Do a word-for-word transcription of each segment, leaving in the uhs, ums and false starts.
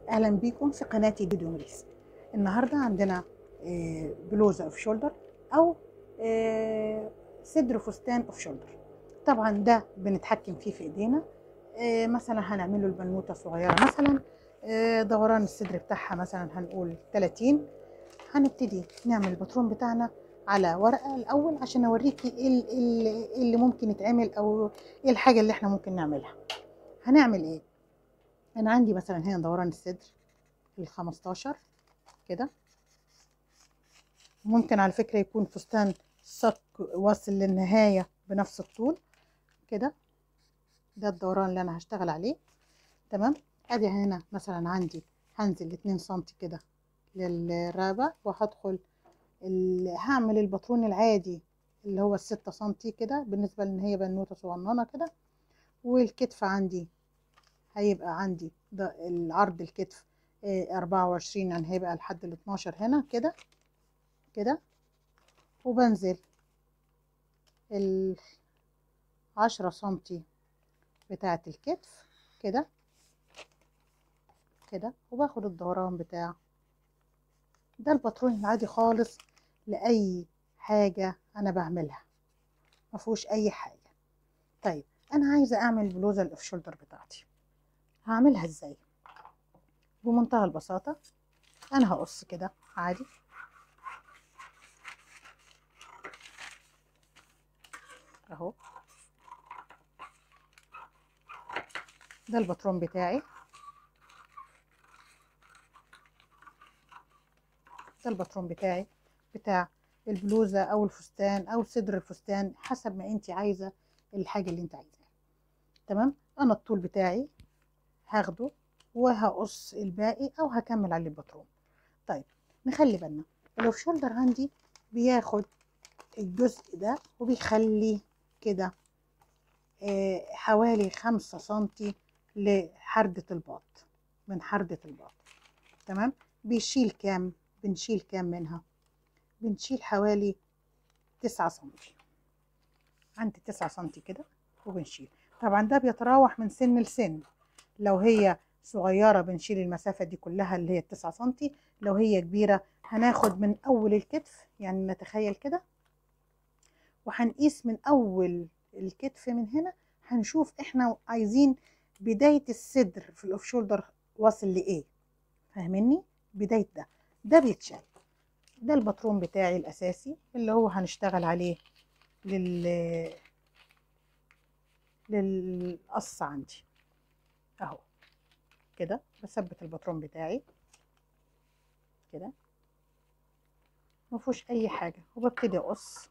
اهلا بيكم في قناتي دودو مريس. النهارده عندنا بلوزه اوف شولدر او صدر فستان اوف شولدر. طبعا ده بنتحكم فيه في ايدينا. مثلا هنعمله البنوته صغيره، مثلا دوران الصدر بتاعها مثلا هنقول ثلاثين. هنبتدي نعمل الباترون بتاعنا على ورقه الاول عشان اوريكي ايه اللي ممكن يتعمل او ايه الحاجه اللي احنا ممكن نعملها. هنعمل ايه؟ انا عندي مثلا هنا دوران الصدر الخمستاشر كده. ممكن على فكرة يكون فستان صك واصل للنهاية بنفس الطول كده. ده الدوران اللي انا هشتغل عليه. تمام. ادي هنا مثلا عندي هنزل اتنين سنتي كده للرقبة، وهدخل هعمل الباترون العادي اللي هو الستة سنتي كده بالنسبة لان هي بنوتة صغننة كده. والكتف عندي هيبقى عندي ده العرض الكتف اربعة وعشرين، يعني هيبقى لحد ال اتناشر هنا كده كده. وبنزل العشرة سنتي بتاعة الكتف كده كده، وباخد الدوران بتاع ده. الباترون العادي خالص لأي حاجة أنا بعملها، مفهوش أي حاجة. طيب أنا عايزة أعمل بلوزة الأوف شولدر بتاعتي، هعملها إزاي؟ بمنتهى البساطة أنا هقص كده عادي أهو. ده الباترون بتاعي، ده الباترون بتاعي بتاع البلوزة او الفستان او صدر الفستان حسب ما انت عايزة الحاجة اللي انت عايزاها. تمام. انا الطول بتاعي هاخده وهقص الباقي او هكمل عليه الباترون. طيب نخلي بالنا الاوف شولدر عندي بياخد الجزء ده وبيخلي كده آه حوالي خمسة سنتي لحردة الباط، من حردة الباط. تمام. بيشيل كام؟ بنشيل كام منها؟ بنشيل حوالي تسعة سنتي، عندي تسعة سنتي كده وبنشيل. طبعا ده بيتراوح من سن لسن. لو هي صغيرة بنشيل المسافة دي كلها اللي هي التسعة سنتي. لو هي كبيرة هناخد من أول الكتف، يعني نتخيل كده، وهنقيس من أول الكتف من هنا. هنشوف احنا عايزين بداية الصدر في الأوف شولدر واصل لإيه. فاهميني؟ بداية ده ده بيتشال. ده الباترون بتاعي الأساسي اللي هو هنشتغل عليه لل للقص عندي اهو كده. بثبت الباترون بتاعي كده مفيهوش اي حاجه، وببتدي اقص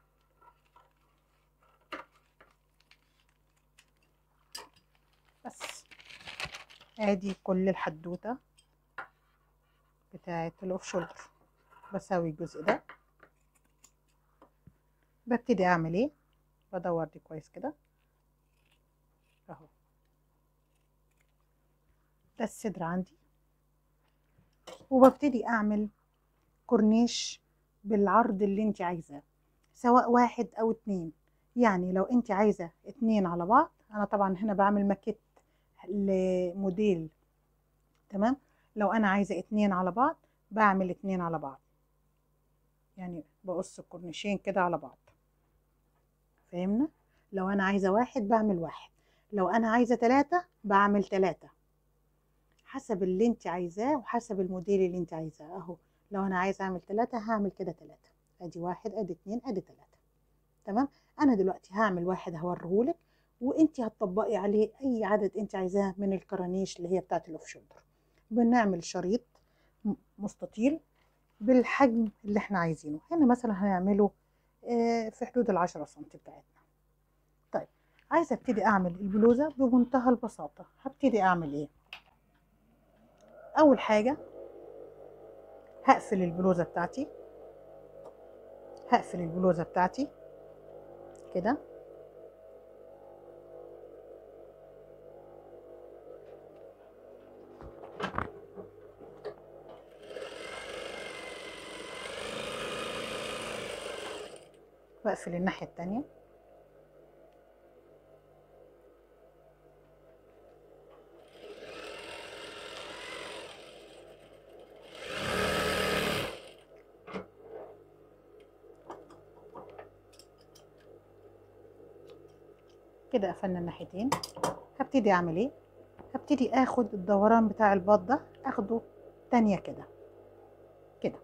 بس. ادي كل الحدوته بتاعه الاوف شولدر. بساوي الجزء ده، ببتدي اعمل ايه؟ بدور دي كويس كده اهو. ده الصدر عندي، وببتدي اعمل كورنيش بالعرض اللي انت عايزاه، سواء واحد او اتنين. يعني لو انت عايزه اتنين على بعض، انا طبعا هنا بعمل ماكيت لموديل. تمام. لو انا عايزه اتنين على بعض بعمل اتنين على بعض، يعني بقص الكورنيشين كده على بعض. فهمنا؟ لو انا عايزه واحد بعمل واحد، لو انا عايزه تلاتة بعمل تلاتة، حسب اللي انت عايزاه وحسب الموديل اللي انت عايزاه اهو. لو انا عايزه اعمل تلاتة هعمل كده تلاتة، ادي واحد ادي اتنين ادي تلاتة. تمام. انا دلوقتي هعمل واحد هوريهولك، وانت هتطبقي عليه اي عدد انت عايزاه من الكرانيش اللي هي بتاعت الاوف شولدر. بنعمل شريط مستطيل بالحجم اللي احنا عايزينه. هنا مثلا هنعمله في حدود العشرة سنتي بتاعتنا. طيب عايزه ابتدي اعمل البلوزه بمنتهى البساطه. هبتدي اعمل ايه؟ اول حاجه هقفل البلوزه بتاعتي، هقفل البلوزه بتاعتي كده. بقفل الناحيه التانيه. كده قفلنا الناحيتين. هبتدي اعمل ايه؟ هبتدي اخد الدوران بتاع الباط ده اخده تانية كده كده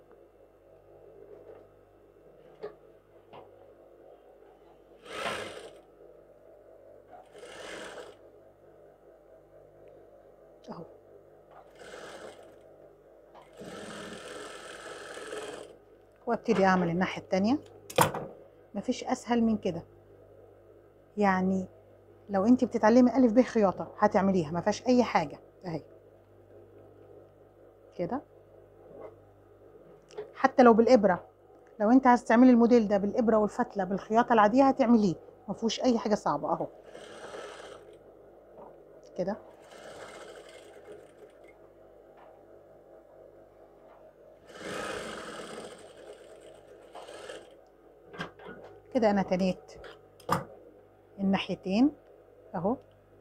اهو. وابتدي اعمل الناحية التانية. مفيش اسهل من كده، يعني لو انت بتتعلمي الف ب خياطة هتعمليها، ما فيهاش اي حاجة اهي كده. حتى لو بالابرة، لو انت عايز تعملي الموديل ده بالابرة والفتلة بالخياطة العادية هتعمليه، ما فيهوش اي حاجة صعبة اهو كده. كده انا تنيت الناحيتين اهو.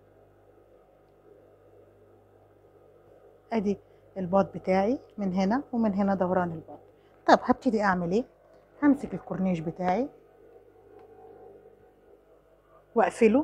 ادي الباط بتاعي من هنا ومن هنا دوران الباط. طب هبتدي اعمل ايه؟ همسك الكورنيش بتاعي واقفله.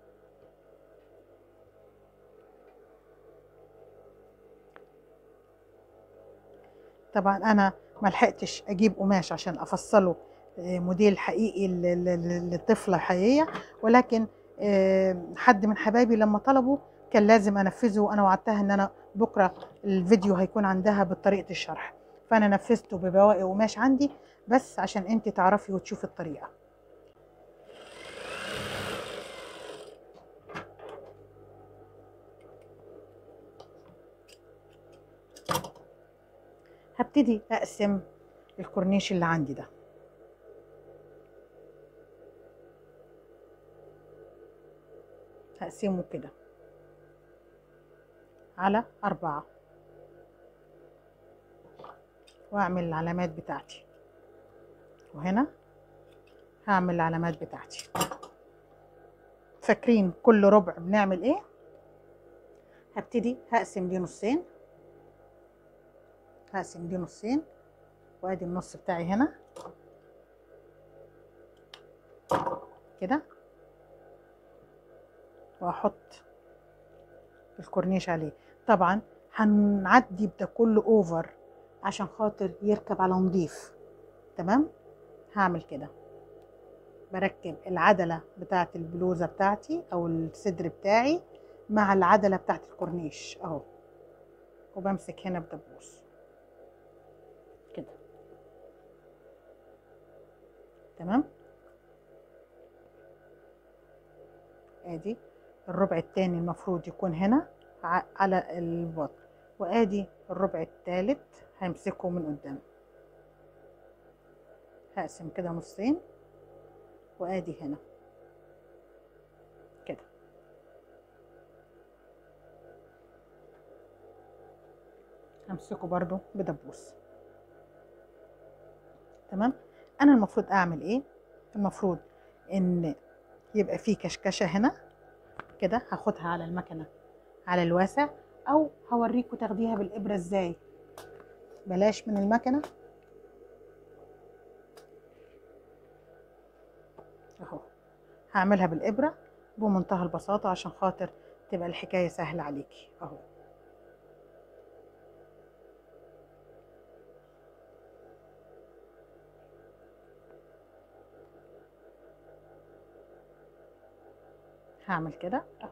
طبعا انا ما لحقتش اجيب قماش عشان افصله موديل حقيقي للطفله حقيقيه، ولكن حد من حبايبي لما طلبوا كان لازم انفذه، وانا وعدتها ان انا بكره الفيديو هيكون عندها بطريقه الشرح، فانا نفذته ببواقي قماش عندي بس عشان انت تعرفي وتشوفي الطريقه. هبتدي اقسم الكورنيش اللي عندي ده هقسمه كده على أربعة، وأعمل العلامات بتاعتي، وهنا هعمل العلامات بتاعتي. فاكرين كل ربع بنعمل ايه؟ هبتدي هقسم دي نصين، هقسم دي نصين، وادي النص بتاعي هنا كده، واحط الكورنيش عليه. طبعا هنعدي بده كله اوفر عشان خاطر يركب على نضيف. تمام. هعمل كده، بركب العدلة بتاعت البلوزة بتاعتي او الصدر بتاعي مع العدلة بتاعت الكورنيش اهو، وبمسك هنا بدبوس كده. تمام. ادي الربع التاني المفروض يكون هنا على البطن، وادي الربع التالت همسكه من قدام. هقسم كده نصين، وادي هنا كده. همسكه برضو بدبوس. تمام. انا المفروض اعمل ايه؟ المفروض ان يبقى فيه كشكشه هنا كده، هاخدها على المكنه على الواسع، او هوريكم تاخديها بالابره ازاي. بلاش من المكنه اهو، هعملها بالابره بمنتهى البساطه عشان خاطر تبقى الحكايه سهله عليكي اهو. هعمل كده اهو.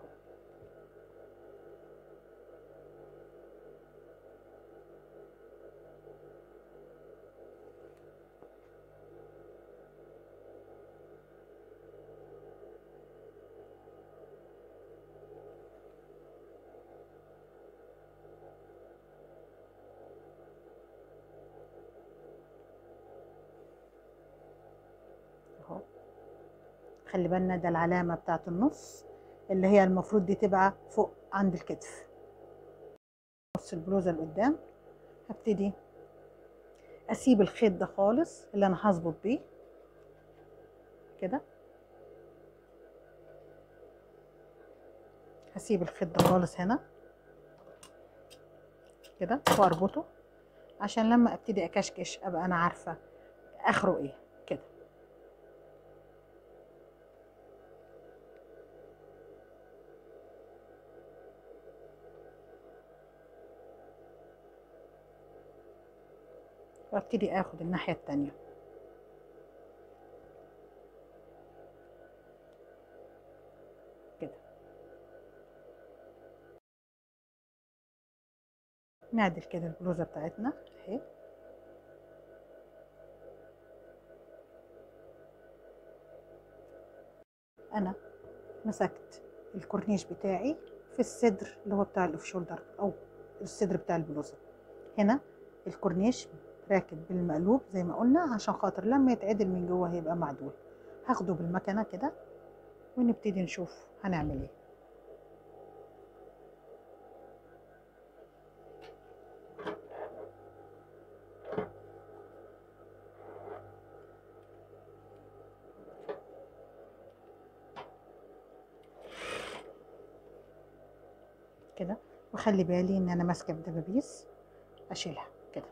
اهو خلي بالنا ده العلامه بتاعت النص اللي هي المفروض دي تبقى فوق عند الكتف، نص البلوزه لقدام. هبتدي اسيب الخيط ده خالص اللي انا هظبط بيه كده، هسيب الخيط ده خالص هنا كده واربطه عشان لما ابتدي اكشكش ابقى انا عارفه اخره ايه كده. وابتدي اخد الناحية التانية كده. نعدل كده البلوزة بتاعتنا اهي. انا مسكت الكورنيش بتاعي في الصدر اللي هو بتاع الاوف شولدر او الصدر بتاع البلوزة. هنا الكورنيش راكب بالمقلوب زي ما قلنا عشان خاطر لما يتعدل من جوه هيبقى معدول. هاخده بالمكنة كده ونبتدي نشوف هنعمل ايه. كده وخلي بالي ان انا ماسكه بدبابيس اشيلها كده.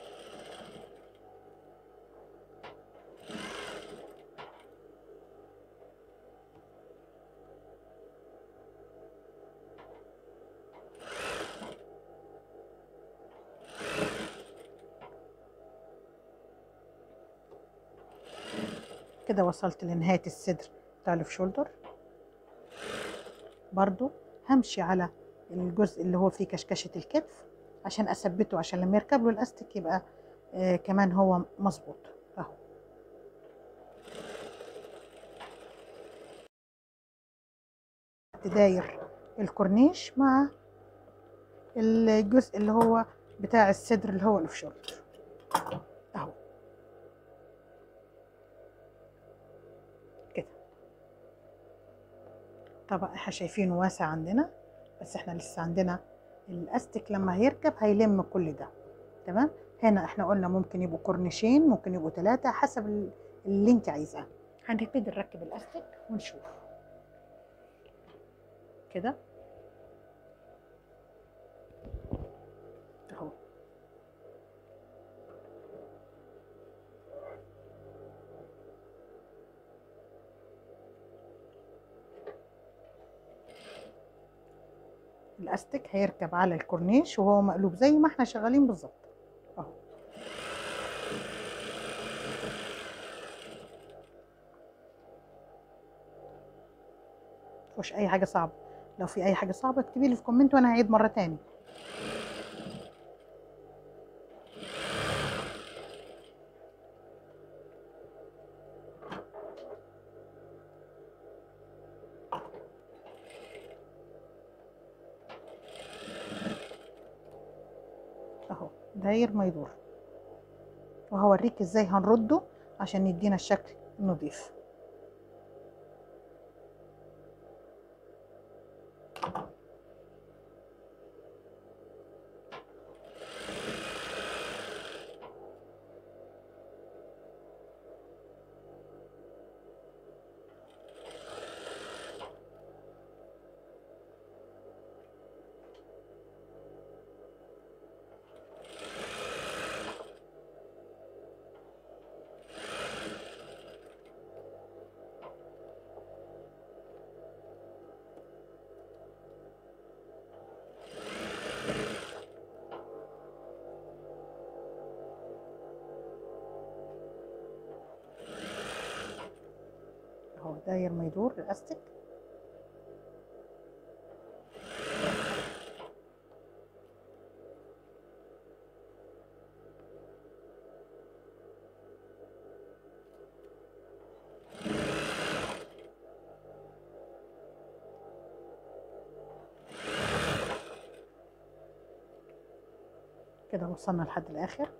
كده وصلت لنهايه الصدر بتاع الف شولدر. برضو همشي على الجزء اللي هو فيه كشكشه الكتف عشان اثبته، عشان لما يركب له الاستيك يبقى آه كمان هو مظبوط اهو. داير الكورنيش مع الجزء اللي هو بتاع الصدر اللي هو الف شولدر اهو كده. طبعا احنا شايفينه واسع عندنا، بس احنا لسه عندنا الاستيك لما هيركب هيلم كل ده. تمام. هنا احنا قلنا ممكن يبقوا كورنيشين، ممكن يبقوا ثلاثة حسب اللي انت عايزاه. هنبتدي نركب الاستيك ونشوف كده اهو. الاستيك هيركب على الكورنيش وهو مقلوب زي ما احنا شغالين بالظبط اهو. مفيش اي حاجه صعبه. لو في اي حاجه صعبه اكتبي لي في كومنت وانا هعيد مره تاني. اهو داير ما يدور، وهوريك ازاي هنرده عشان يدينا الشكل النظيف. اهو داير ما يدور الاستيك. كده وصلنا لحد الاخر.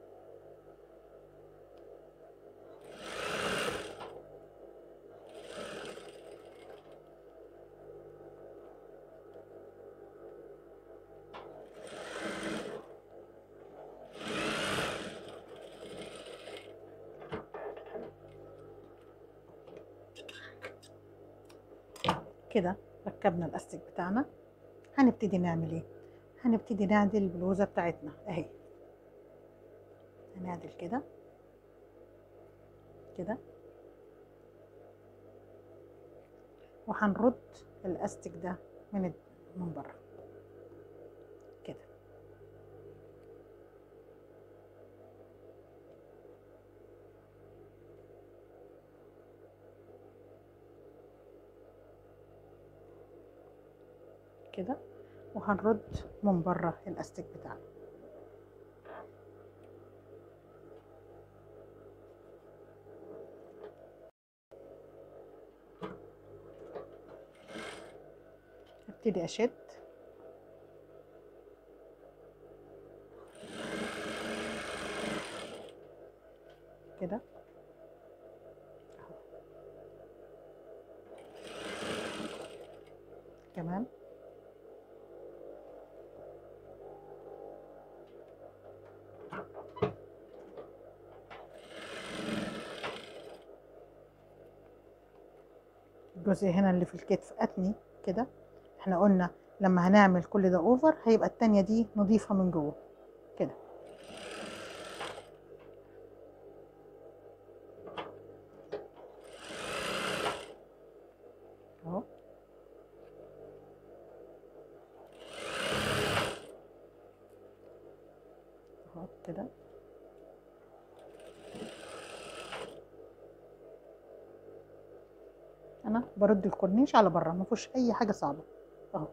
كده ركبنا الاستيك بتاعنا. هنبتدي نعمل ايه؟ هنبتدي نعدل البلوزه بتاعتنا اهي. هنعدل كده كده، وهنرد الاستيك ده من من بره كده. كده، وهنرد من بره الاستيك بتاعنا. ابتدي اشد كده كمان. الجزء هنا اللي في الكتف اتني كده. احنا قلنا لما هنعمل كل ده اوفر هيبقى التانية دي نضيفة من جوه كده. اهو اهو كده. انا برد الكورنيش على بره، ما فيهوش اي حاجة صعبة اهو.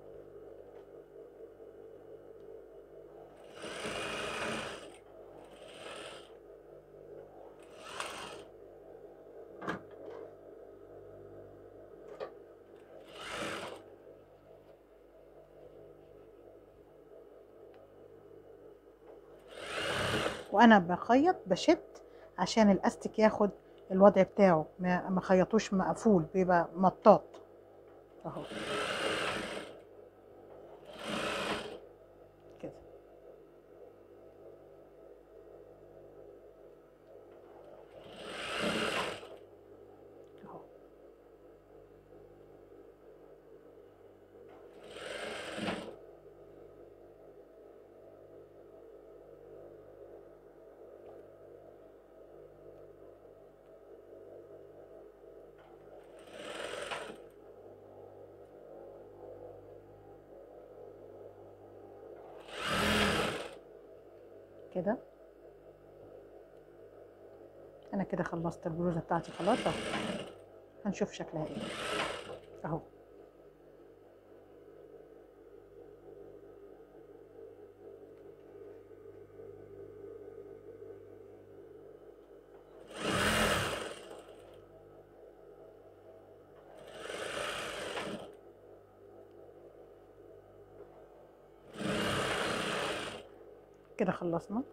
وانا بخيط بشد عشان الاستيك ياخد الوضع بتاعه، ما ما خيطوش مقفول، بيبقى مطاط اهو كده. اهو كده. انا كده خلصت البلوزه بتاعتي خلاص اهو. هنشوف شكلها ايه اهو. كده خلصنا.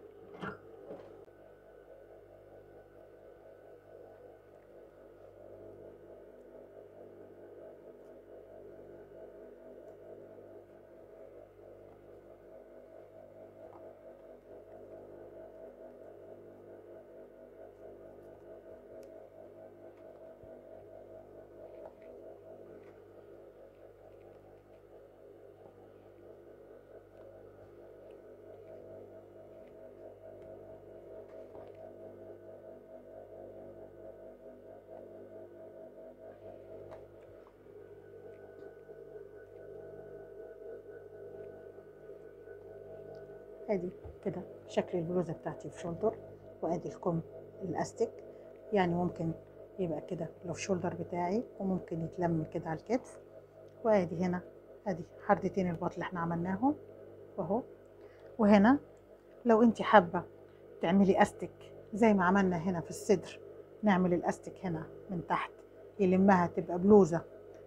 ادي كده شكل البلوزه بتاعتي في شولدر، وادي الكم الاستيك. يعني ممكن يبقى كده لو الشولدر بتاعي، وممكن يتلم كده على الكتف. وادي هنا ادي حردتين الباط اللي احنا عملناهم اهو. وهنا لو انت حابه تعملي استيك زي ما عملنا هنا في الصدر، نعمل الاستيك هنا من تحت يلمها تبقى بلوزه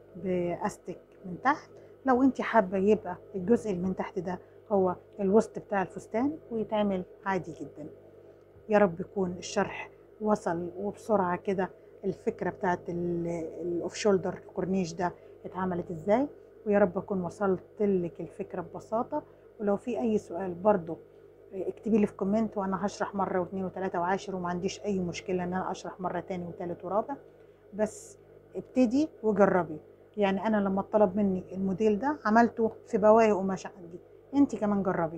باستيك من تحت. لو انت حابه يبقى الجزء اللي من تحت ده هو الوسط بتاع الفستان، ويتعمل عادي جدا. يا رب يكون الشرح وصل وبسرعه كده. الفكره بتاعت الاوف شولدر الكورنيش ده اتعملت ازاي، ويا رب اكون وصلت لك الفكره ببساطه. ولو في اي سؤال برضو اكتبي لي في كومنت، وانا هشرح مره واثنين وثلاثه وعاشر، وما عنديش اي مشكله ان انا اشرح مره تاني وثالث ورابع. بس ابتدي وجربي. يعني انا لما طلب مني الموديل ده عملته في بواقي قماش عندي، انت كمان جربي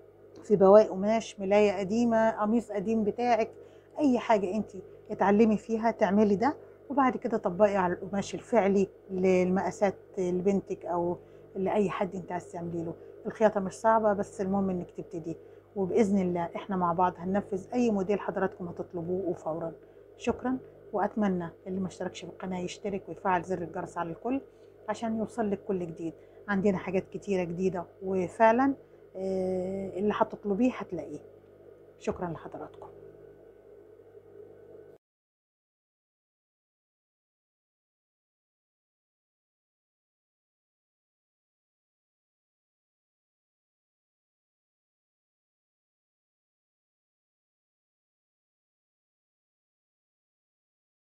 في بواقي قماش، ملايه قديمه، قميص قديم بتاعك، اي حاجه انت اتعلمي فيها تعملي ده. وبعد كده طبقي على القماش الفعلي للمقاسات لبنتك او لاي حد انت عايز تعملي له. الخياطه مش صعبه، بس المهم انك تبتدي، وباذن الله احنا مع بعض هننفذ اي موديل حضراتكم هتطلبوه وفورا. شكرا. واتمنى اللي ما اشتركش في القناه يشترك ويفعل زر الجرس على الكل عشان يوصل لك كل جديد. عندنا حاجات كتيرة جديدة، وفعلا آه، اللي هتطلبيه هتلاقيه. شكرا لحضراتكم.